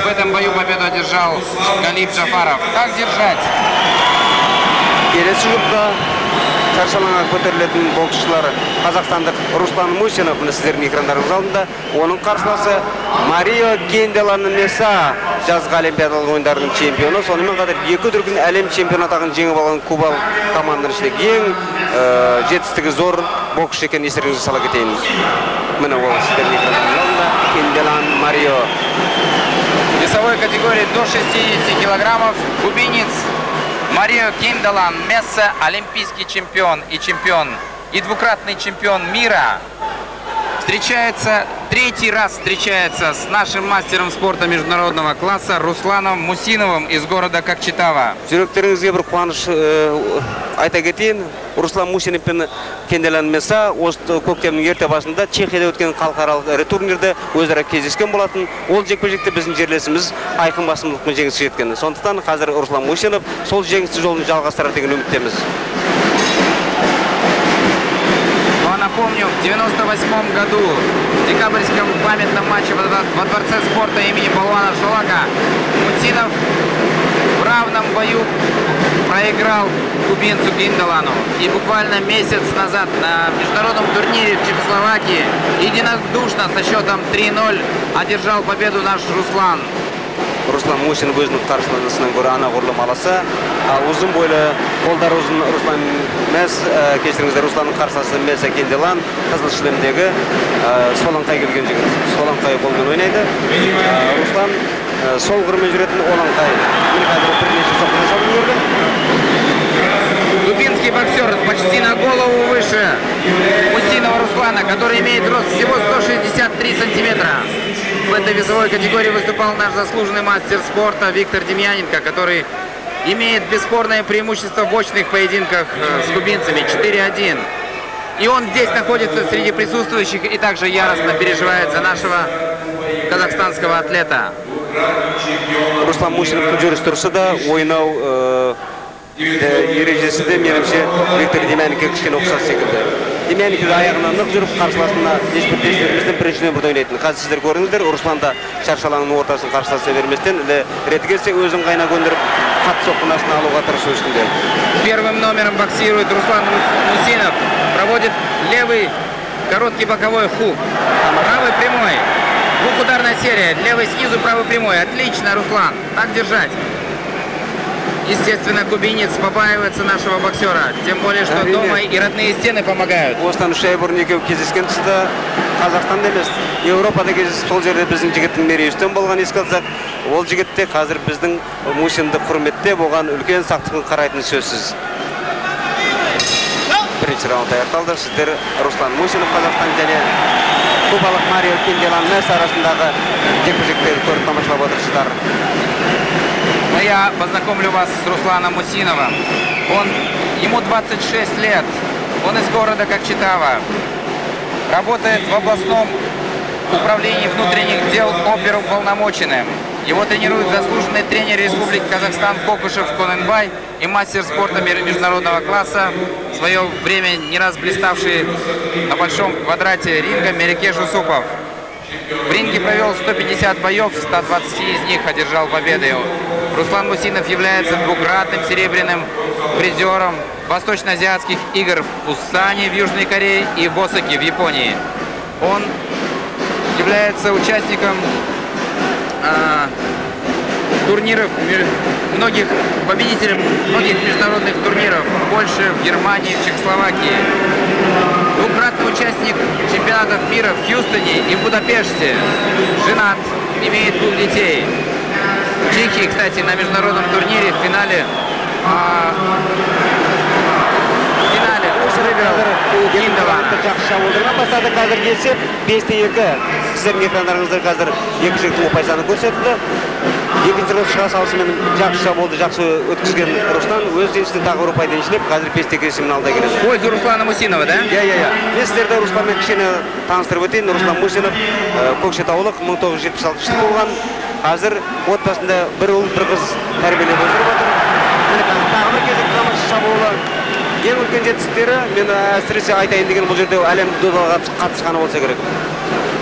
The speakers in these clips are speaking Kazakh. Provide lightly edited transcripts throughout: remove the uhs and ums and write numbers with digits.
В этом бою победу одержал Галиб Джафаров. Как держать? Келесі жұпқа шаршалаңа көтерілетін боксшылар қазақстандық Руслан Мусинов, сіздердің экрандарыңыз алдында. Оның қарсыласы Марио Кенделан Меса, жазғы олимпиадалық ойындардың чемпионы. Сонымен қатар екі дүркін әлем чемпион атағын жеңіп алған кубалық команданың ішіндегі ең жетістігі зор боксшы екенін естеріңізге сала кетейін. Міне ол сіздердің экрандарыңыз алдында Кенделан Марио. В весовой категории до 60 килограммов кубинец Марио Кенделан Меса, олимпийский чемпион и двукратный чемпион мира, третий раз встречается с нашим мастером спорта международного класса Русланом Мусиновым из города Кокчетава. Жүректеріңізге бір қуаныш айта кетейін. Руслан Мусинов пен Кенделан Меса осы көктемнің ерте басында Чехияда өткен халықаралық ірі турнирде өзара кездескен болатын. Ол жекпе-жекте біздің жерлесіміз айқын басымдылықпен жеңіске жеткен. Сондықтан қазір Руслан Мусинов сол жеңісті жолын жалғастырар деген үміттеміз. Напомню, в 98 году в декабрьском памятном матче во Дворце спорта имени Балуана Шолака Мусинов в равном бою проиграл кубинцу Кенделану. И буквально месяц назад на международном турнире в Чехословакии единодушно со счетом 3-0 одержал победу наш Руслан. Руслан Мусинов өзінің қарсыласынан гөрі анағұрлым аласа. Ұзын бойлы, қолдары ұзын Руслан Мес, кешіріңіздер, Русланның қарсыласы Меса Кенделан, қызыл шлемдегі солаңқай келген жігіт. Солаңқай қолмен ойнайды. Руслан сол қырмен жүретін олаңқай. Кубинский боксер почти на голову выше Мусинова Руслана, который имеет рост всего 163 сантиметра. В этой весовой категории выступал наш заслуженный мастер спорта Виктор Демьяненко, который имеет бесспорное преимущество в очных поединках с кубинцами 4-1. И он здесь находится среди присутствующих и также яростно переживает за нашего казахстанского атлета. Руслан Мусинов жүріс-тұрысы да ойнау ережесі де меніңше Виктор Демьяненко кішкене ұқсас секілді. Демьяненко аяғынан нық жүріп қарсыласына ешбір бірінші нөмірді ойнайтын. Қазір сіздер көріңіздер, Руслан да шаршалаңның ортасын қарсыласа берместен, реті келсе өзін қайна көндіріп, қатты соққын астына алуға тырысу үстінде. Первым номером боксирует Руслан Мусинов, проводит левый короткий боковой хук, правый прямой. Двухударная серия, левый снизу, правый прямой. Отлично, Руслан, так держать. Естественно, кубинец побаивается нашего боксера, тем более, что дома и родные стены помогают. Осыдан үш ай бұрын екеуі кездескен тұста Қазақстанда емес, Еуропада кездесіп, сол жерде біздің жігіттің мерейі үстем болған еске алсақ, ол жігітте қазір біздің Мусинді құрметтеп, оған үлкен сақтықпен қарайтыны сөзсіз. Бірінші раунд аяқталды. Сіздер Руслан Мусинов Қазақстан және кубалық Марио Кенделан Мес арасындағы жекпе-жекті көріп тамашалап отырсыздар. Я познакомлю вас с Русланом Мусиновым. Ему 26 лет, он из города Кокчетава, работает в областном управлении внутренних дел оперуполномоченным. Его тренирует заслуженный тренер Республики Казахстан Кокушев Коненбай и мастер спорта международного класса, в свое время не раз блиставший на большом квадрате ринга Мерекеш Усупов. В ринге провел 150 боев, 120 из них одержал победы. Руслан Мусинов является двукратным серебряным призером Восточно-азиатских игр в Пусане в Южной Корее и в Осаке в Японии. Он является участником турниров, победителем многих международных турниров в Польше, в Германии, в Чехословакии. Двукратный участник чемпионатов мира в Хьюстоне и в Будапеште. Женат, имеет 2 детей. В Чехии, кстати, на международном турнире в финале жақсы шабуылдырған бастады. Қазір келсе 5-2. Сіздердің экрандарыңызда қазір екі жігіттің ұпай саны көрсетілді. Екінші рет шыға салысымен жақсы шабуылды жақсы өткізген Руслан өз еншісіне тағы бір ұпай еншілеп, қазір 5-2 есебімен алда келеді. Пользу Руслана Мусинова, да? Иә. Мен сіздерді Русланмен кішкене таныстырып өтейін. Руслан Мусинов көкшетаулық 1976 жылы болған. Қазір отбасында бір ұл, бір қыз тәрбиелеп өсіріп отыр. Тағы бір кезек тамаша шабуылы. Ең үлкен жетістіктері, мен әсіресе айтайын деген бұл жерде әлем додаға қатысқаны болса керек.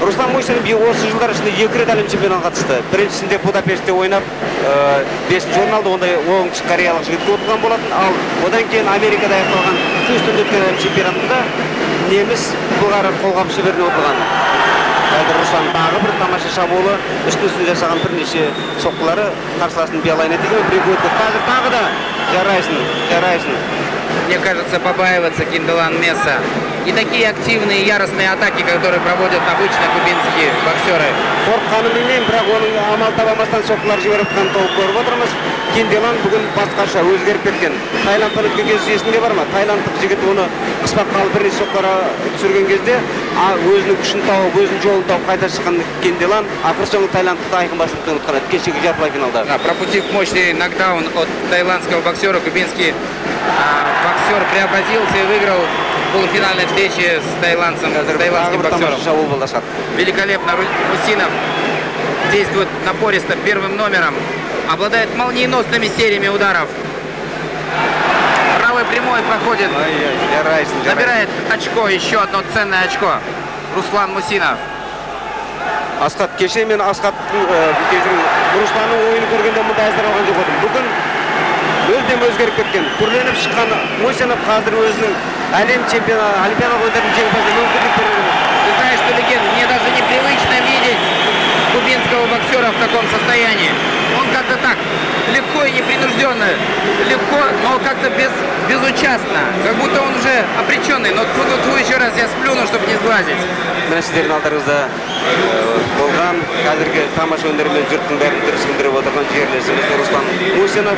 Руслан Мусинов осы жылдар ішінде 2 рет әлем чемпионатына қатысты. Біріншісінде Будапештте ойнап, 5-ші орын алды. Онда оңтүстік кореялық жігітке отырған болатын. Ал одан кейін Америкада аяқталған Хьюстонда өткен әлем чемпионатында неміс былғары қолғап шеберіне отырған. Қазір Руслан тағы бір тамаша шабуылы, үстін жасаған бірнеше соққылары қарсыласын биялайын етеген. Қазір тағы да жарайсың. Мне кажется, побаиваться Кинделан Месса. И такие активные, яростные атаки, которые проводят обычно кубинские боксеры. Қорққанымен, бірақ оның амал табамастан соққылар жіберіп қана толып көріп отырмыз. Кинделан бүгін басқаша өзгеріп кеткен. Тайландтан өткен кезде есінде бар ма? Тайландтық жігіт оны қыспаққа алып бірнеше соққыға түсірген кезде, өзінің күшін тауып, өзінің жолын тауып қайта шыққан Кинделан ақыр соңы тайландтықты айқын басып ұтқан еді кешегі жартылай финалда. Пропустив мощный нокдаун от тайландского боксера, кубинский боксер преобразился и выиграл полуфинальной встречи с тайландцем, с тайландским боксером. Великолепно Мусинов действует напористо первым номером, обладает молниеносными сериями ударов. Правый прямой проходит, набирает очко, еще одно ценное очко. Руслан Мусинов. Асқат кеше мен Асқаттың Русланның ойын көргенде мұнда әзір алған жоқ едім. Бүгін мүлдем өзгеріп кеткен. Түрленіп шыққан Мусинов қазір өзінің әлем чемпионы, олимпиадалық ойындардың жеңімпазы мүмкіндік береді. Ты знаешь, что легенда, мне даже непривычно видеть кубинского боксера в таком состоянии. Он как-то так, легко и непринужденно, легко, но как-то безучастно, как будто он уже обреченный. Но тут еще раз я сплюну, чтобы не сглазить. Міне сіздердің алдарыңызда болған қазіргі тамаша өнермен жұрттың бәрін дүрсіндіріп отырған жерлесіміз Руслан Мусинов.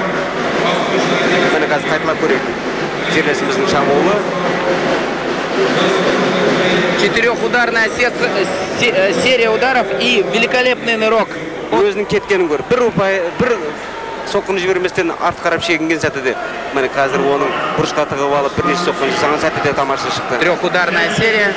Міне қазір қайталап көрейік жерлесіміздің шабуылы. Четырехударная серия ударов и великолепный нырок. Өзінің кеткенін көр. Бір соққыны жіберместен артқа қарап шегінген сәтіде. Міне қазір оның бұрышқа тығып алып бірнеше соққыны жасаған сәтіде тамаша шықты. Трехударная серия.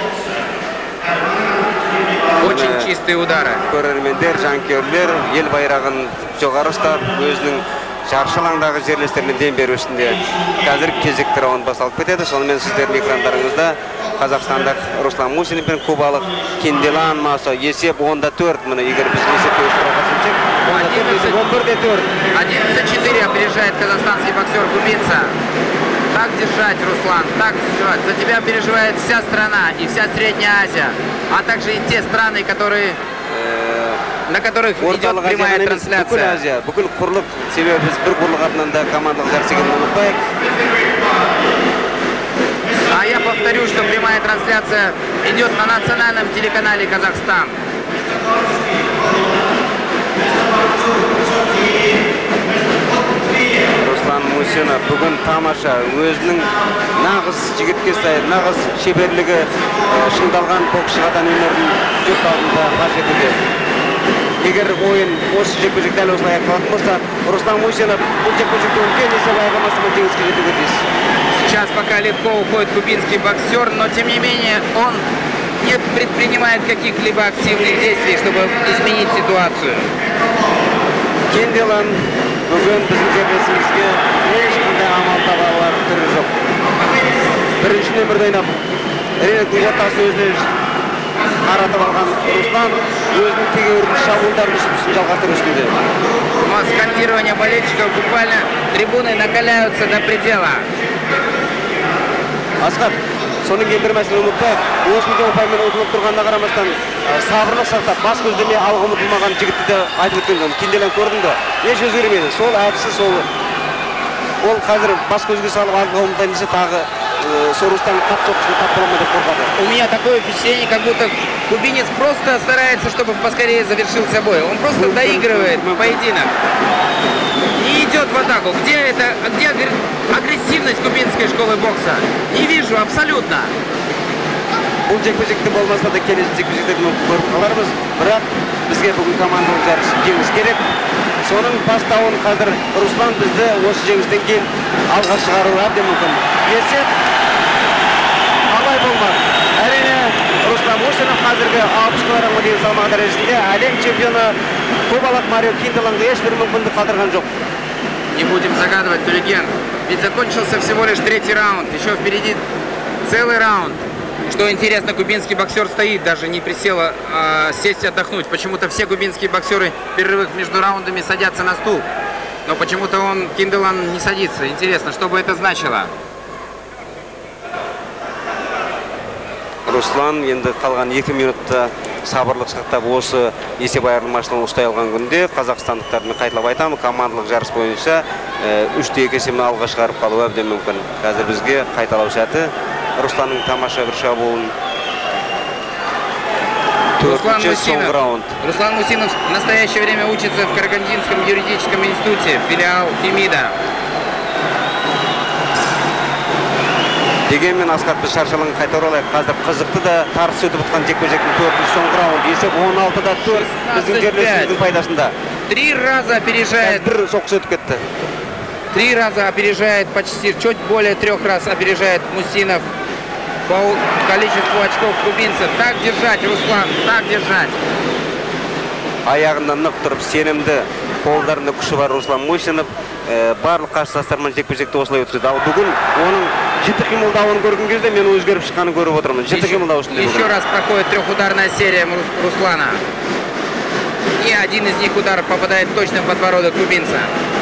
Очень чистые удары. Көрермендер, жанкүйерлер ел байрағын жоғары ұстап, өзінің жаршы алаңдағы жерлестеріне дем беру үстінде. Қазір кезекті раунд басталып кетеді. Сонымен сіздердің экрандарыңызда қазақстандық Руслан Мусинов пен кубалық Кинделан Месса есеп 10-4. Міне егер біз есепке өшіріп 11-4. 11-4 опережает казахстанский боксер кубинца. Так держать, Руслан, так держать. За тебя переживает вся страна и вся Средняя Азия, а также и те страны, на которых идет прямая трансляция. Бүкіл құрлық, себебі біз бір құрлық атынан да командалық жарысыгін ұмытпайық. А я повторю, что прямая трансляция идет на национальном телеканале Казахстан. Руслан Мусинов бүгін тамаша өзінің нағыз жігітке сай, нағыз шеберлігі шыңдалған боксшыдан өнерін жұрт алдында паш етуде. Егер ойын осы жекпе-жек дәл осылай аяқталатын болса, Руслан Мусинов бұл жекпе-жекте үлкен есеп айырмасымен жеңіске жетуге тиіс. Сейчас пока легко уходит кубинский боксер, но тем не менее он не предпринимает каких-либо активных действий, чтобы изменить ситуацию. Кинделан бүгін біздің жерлесімізге ешқандай амал таба алар түрі жоқ. Бірінші нөмірді ойнап, рингтің ортасын өзіне қаратып алған Руслан өзінің тегеурін шабуылдарын үстін жалғастыру үстінде. Скандирование болельщиков, буквально трибуны накаляются до предела. Асқат, соның ең бір мәселе ұмытпайық, осындай ұпаймен ұтылып тұрғанына қарамастан сабырлық сақтап, бас көздемей алға ұмытылмаған жігітті де айтып өткен. Кинделан көрдің бе? Еш өзгермейді. Сол әдісі, ол қазір бас көзге салып алға ұмытайын десе тағы Руслан қап соққысын тап бола ма деп қорқады. У меня такое впечатление, как будто кубинец просто старается, чтобы поскорее завершился бой. Он просто доигрывает поединок. Не идет в атаку. Где агрессивность кубинской школы бокса? Не вижу абсолютно. Бұл жекпе-жекте болмаса да келесі жекпе-жектерді көріп қалармыз. Бірақ бізге бүгін командалық жарыс жеңіс керек. Соның бастауын қазір Руслан бізді осы жеңістен кейін алға шығаруы әбден мүмкін. Есеп алай болмақ. Әрине Руслан Мусинов қазіргі 60 кг дейін салмақ дәрежесінде әлем чемпионы кубалық Марио Кинделанға ешбір мүмкіндік қалдырған жоқ. Не будем загадывать, Тулеген. Ведь закончился всего лишь 3-й раунд. Еще впереди целый раунд. Что интересно, кубинский боксер стоит, даже не присел сесть отдохнуть. Почему-то все кубинские боксеры в перерывах между раундами садятся на стул. Но почему-то Кинделан не садится. Интересно, что бы это значило? Руслан енді қалған 2 минутта сабырлық сақтап осы есеп айырмашылығын ұстай алған күнде қазақстандықтардың қайталап айтамын, командалық жарыс бойынша 3-2 есебімен алға шығарып қалуы әбден мүмкін. Қазір бізге қайталау сәті Русланның тамаша бір шабуылын. Руслан Мусинов в настоящее время учится в Карагандинском юридическом институте, филиал Фемида. Дегенмен Асқат біз шаршалығын қайтар олайық. Қазір қызықты да тарс өтіп отқан жекпе-жектің 4-ші соңғы раунд. Есеп 16-да 4 біздің жерлесіміздің пайдасында. 3 раза опережает. Бір соққысы өтіп кетті. 3 раза опережает, почти чуть более 3 раз опережает Мусинов по количеству очков кубинцев. Так держать, Руслан, так держать. Аяғында нық тұрып, сенімді, қолдарында күші бар Руслан Мусинов барлық қарсыластармен жекпе-жекті осылай өткізді. Ал бүгін оның жіті қимылдауын көрген кезде мен өзгеріп шыққанын көріп отырмын. Жіті қимылдау үстінде. Еще раз проходит трехударная серия Руслана. И один из них удар попадает точно в подбородок кубинца.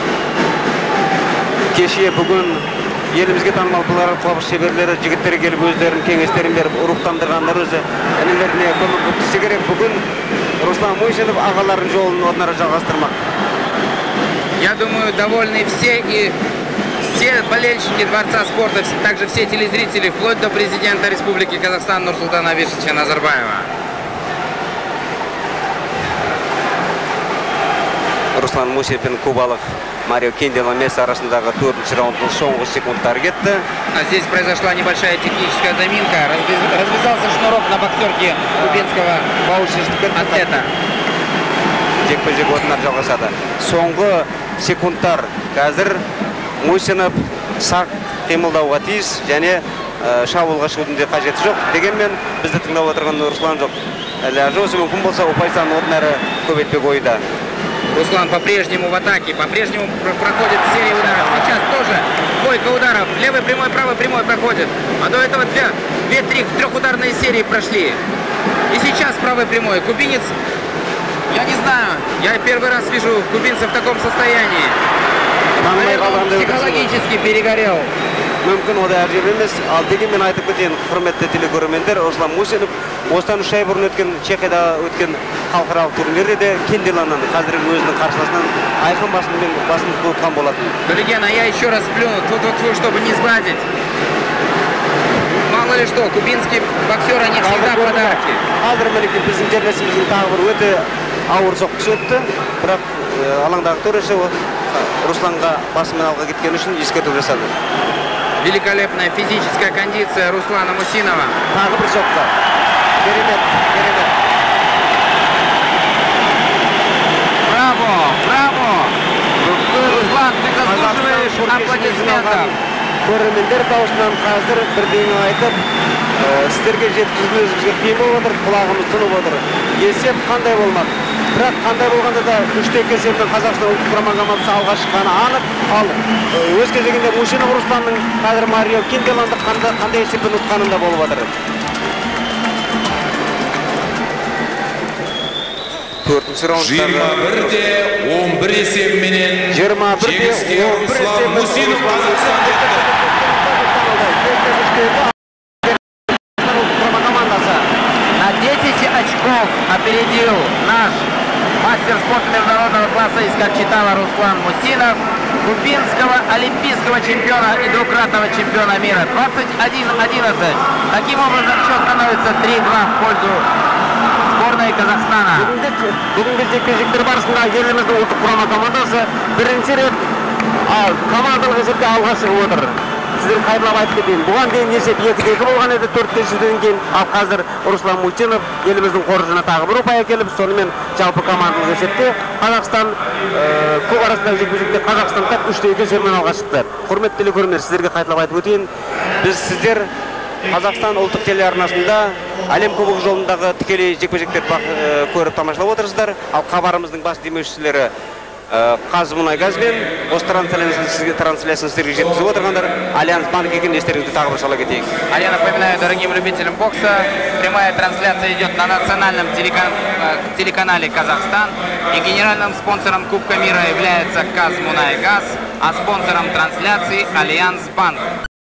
Кеше бүгін елімізге танымал бұлар шеберлері жігіттері келіп өздерінің кеңестерін беріп ұрықтандырғандар өзі інілеріне көмек көрсетсе керек. Бүгін Руслан Мусинов ағалардың жолын одан ары жалғастырмақ. Я думаю, довольны все и все болельщики Дворца спорта, также все телезрители, вплоть до президента Республики Казахстан Нурсултана Абишевича Назарбаева. Руслан Мусинов пен кубалық Марио Кинделан Месси арасындағы 4-ші раундтың соңғы секундтары кетті. А здесь произошла небольшая техническая заминка. Развязался шнурок на боксерке кубинского атлета. Жекпе-жек отынар жалғасады. Соңғы секундтар. Қазір Мусинов сақ қимылдауға тиіс, және шабуылға шығудың де қажеті жоқ. Дегенмен бізді тыңдап отырған Руслан жоқ. Әлі жосы мүмкін болса, Упайсан одан әрі көбейтпек ойда. Руслан по-прежнему в атаке, по-прежнему проходит серия ударов. Сейчас тоже двойка ударов. Левый прямой, правый прямой проходит. А до этого 2-3 трехударные серии прошли. И сейчас правый прямой. Кубинец, я не знаю, я первый раз вижу кубинца в таком состоянии. Наверное, он психологически перегорел. Мүмкін ода әржеп емес, ал дегенмен айтып кетейін, құрметті телекөрермендер, Руслан Мусинов осыдан 3 ай бұрын өткен Чехияда өткен халықаралық турнирде де Кинделаннан қазіргі өзінің қарсыласынан айқын басымдық болған болатын. Коллегена, я еще раз плюну, тут чтобы не сглазить. Мало ли что, кубинские боксеры не всегда подарки. Қазір мінекей біздің жерлесіміздің тағы бір өте ауыр соққысы өтті, бірақ алаңдағы төреші Русланға басымен алға кеткен үшін ескерту жасады. Великолепная физическая кондиция Руслана Мусинова. Тағы бір соққы. Керемет. Браво! Руслан, ты заслуживаешь аплодисментов. Көрермендер даусынан қазір бірдеңе айтып, сіздерге жеткізуімізге қиын болып отыр, құлағымыз тұнып отыр. Есеп қандай болмақ? Бірақ қандай болғанда да 3-2 есебімен Қазақстан ұлттық құрама командасы алға шыққаны анық. Ал өз кезегінде Мусинов Русланның қазір Марио Кинделанды қандай есеппен ұтқанында болып отыр. 4-ші раундтағы 21-11 есебіменен жеңіске Руслан Мусинов Қазақстан жетті. На 10 очков опередил наш мастер спорта международного класса из Кокчетава Руслан Мусинов, кубинского олимпийского чемпиона и двукратного чемпиона мира. 21-11. Таким образом, счет становится 3-2 в пользу сборной Казахстана. Бүгінгі жекпе-жектер барысында еліміздің ұлттық құрама командасы бірінші рет командалық есепте алға шығып отыр. Сіздер қайырлап айтып кетейін. Бұған дейін есеп 2-2 болған еді 4-шіден кейін. Ал қазір Руслан Мусинов еліміздің қоржынына тағы бір ұпай әкеліп, сонымен жалпы командалық есепте Қазақстан көп арасындағы жекпе-жекте Қазақстан 3-2 есебімен алға шықты. Құрметті телекөрермендер, сіздерге қайырлап айтып өтейін. Біз сіздер Қазақстан ұлттық телеарнасында әлем кубогы жолындағы тікелей жекпе-жектерді көріп тамашалап отырсыздар. Ал хабарымыздың бас демеушілері Қазмұнайгаз бен осы трансляцияны сіздерге жеткізіп отырғандар Альянс банк екенін естеріңізге тағы бір сала кетейік. А я напоминаю дорогим любителям бокса, прямая трансляция идет на национальном телеканале «Казахстан». И генеральным спонсором Кубка мира является «Казмунайгаз», а спонсором трансляции «Альянс банк».